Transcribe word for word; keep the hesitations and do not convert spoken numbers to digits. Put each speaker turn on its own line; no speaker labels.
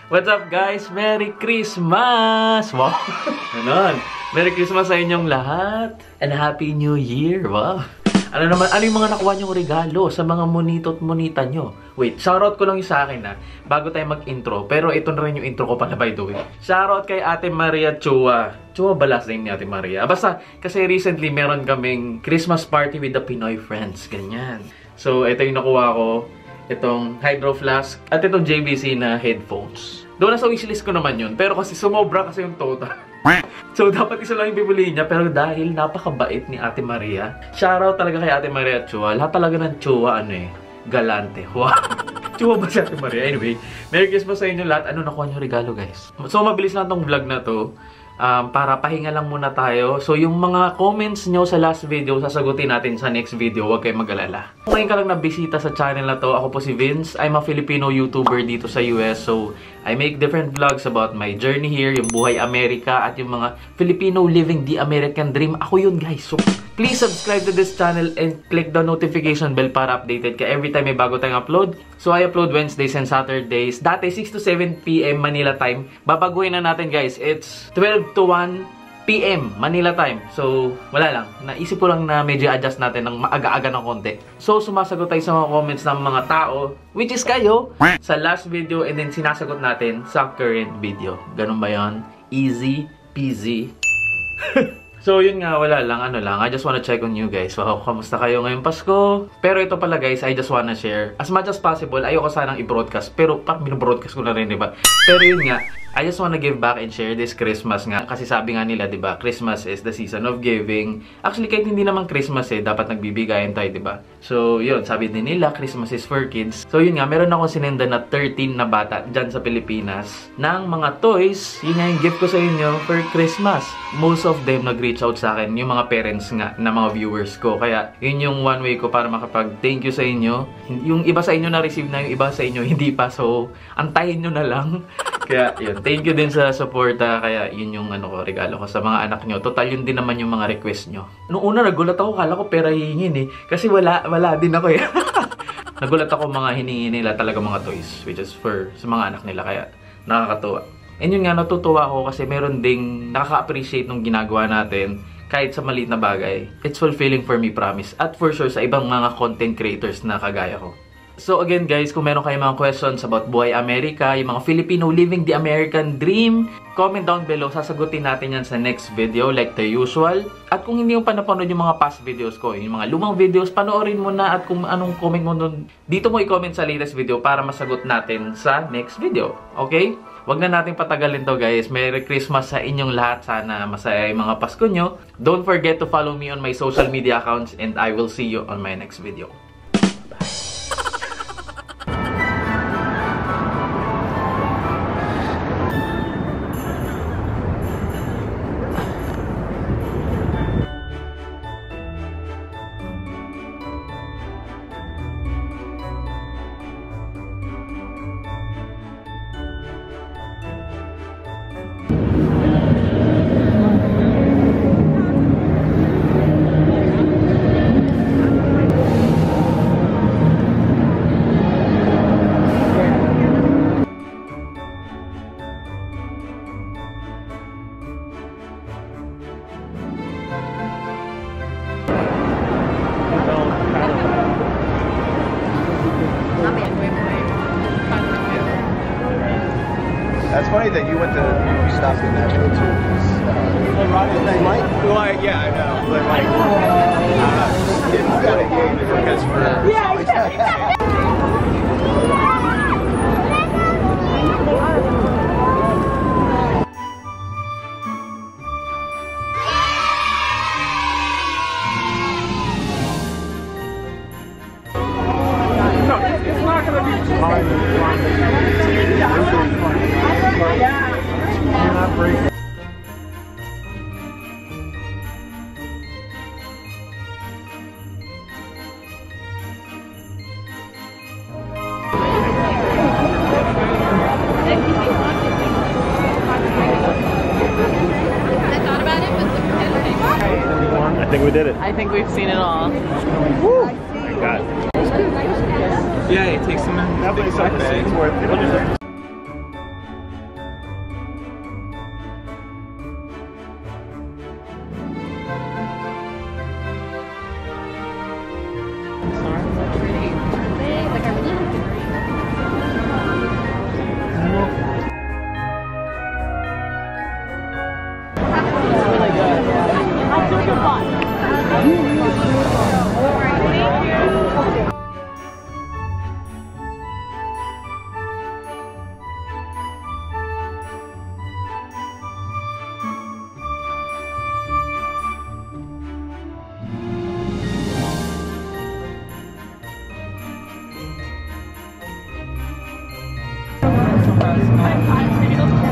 What's up guys? Merry Christmas! Wow! Ganon. Merry Christmas sa inyong lahat. And Happy New Year! Wow! Ano naman, ano yung mga nakuha nyong regalo sa mga monito at monita nyo? Wait, shoutout ko lang yung sa akin ha, bago tayo mag-intro. Pero ito na rin yung intro ko pala by the way. Shoutout kay Ate Maria Chua. Chua ba last name ni Ate Maria? Basta, kasi recently meron kaming Christmas party with the Pinoy friends. Ganyan. So, ito yung nakuha ko. Itong Hydro Flask at itong J B C na headphones. Doon nasa wishlist ko naman yun. Pero kasi sumobra kasi yung total. So, dapat isa lang yung pipiliin niya. Pero dahil napakabait ni Ate Maria, shoutout talaga kay Ate Maria Chua. Lahat talaga ng Chua, ano eh, galante. Wow! Chua ba si Ate Maria? Anyway, Merry Christmas sa inyo lahat. Ano nakuha niyo regalo, guys? So, mabilis lang tong vlog na to. Um, para pahinga lang muna tayo. So, yung mga comments nyo sa last video, sasagutin natin sa next video. Huwag kayong mag-alala. Kung ngayon ka lang nabisita sa channel na to, ako po si Vince. I'm a Filipino YouTuber dito sa U S. So, I make different vlogs about my journey here, yung buhay Amerika, at yung mga Filipino living the American dream. Ako yun, guys. So, please subscribe to this channel and click the notification bell para updated ka every time may bago tayong upload. So, I upload Wednesdays and Saturdays. Dati, six to seven p m Manila time. Babaguhin na natin, guys. It's twelve to one p m Manila time. So, wala lang. Naisip ko lang na medyo adjust natin ng maaga-aga ng konti. So, sumasagot tayo sa mga comments ng mga tao, which is kayo, sa last video and then sinasagot natin sa current video. Ganun ba yun? Easy peasy. So, yun nga, wala lang, ano lang. I just wanna check on you guys. Wow, kamusta kayo ngayong Pasko? Pero ito pala guys, I just wanna share. As much as possible, ayoko sanang i-broadcast. Pero, parang binobroadcast ko na rin, diba? Pero yun nga, I just wanna give back and share this Christmas nga. Kasi sabi nga nila, diba, Christmas is the season of giving. Actually, kahit hindi naman Christmas eh, dapat nagbibigayan tayo, diba? So, yun, sabi din nila, Christmas is for kids. So, yun nga, meron akong sinenda na thirteen na bata dyan sa Pilipinas ng mga toys. Yun nga yung gift ko sa inyo for Christmas. Most of them nag-reach out sa akin, yung mga parents nga na mga viewers ko. Kaya, yun yung one way ko para makapag-thank you sa inyo. Yung iba sa inyo na-receive na, yung iba sa inyo hindi pa. So, antayin nyo na lang. Kaya, yun. Thank you din sa support. Uh, kaya, yun yung ano ko, regalo ko sa mga anak nyo. Total, yun din naman yung mga request nyo. Noong una, nagulat ako. Kala ko pera hihingin eh. Kasi wala, wala din ako eh. Nagulat ako mga hiningi nila talaga mga toys. Which is for sa mga anak nila. Kaya, nakakatuwa. And yun nga, natutuwa ako kasi meron ding nakaka-appreciate nung ginagawa natin. Kahit sa maliit na bagay. It's fulfilling for me, promise. At for sure, sa ibang mga content creators na kagaya ko. So again guys, kung meron kayong mga questions about buhay Amerika, yung mga Filipino living the American dream, comment down below, sasagutin natin yan sa next video like the usual. At kung hindi mo pa napanood yung mga past videos ko, yung mga lumang videos, panoorin mo na at kung anong comment mo nun, dito mo i-comment sa latest video para masagot natin sa next video. Okay? Wag na nating patagalin to guys. Merry Christmas sa inyong lahat. Sana masaya yung mga Pasko nyo. Don't forget to follow me on my social media accounts and I will see you on my next video.
That's funny that you went to, you stopped in Nashville too. Uh, like, well, yeah, I know, but like, uh, it's got a game because for yeah, yeah. No, it's not gonna be
I think we did it.
I think we've seen it all.
Woo! Thank God.
Yeah, it takes some.
Definitely something to see. It's worth it.
was five times, maybe those